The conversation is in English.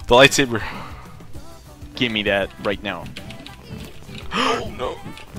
The lightsaber. Give me that right now. No.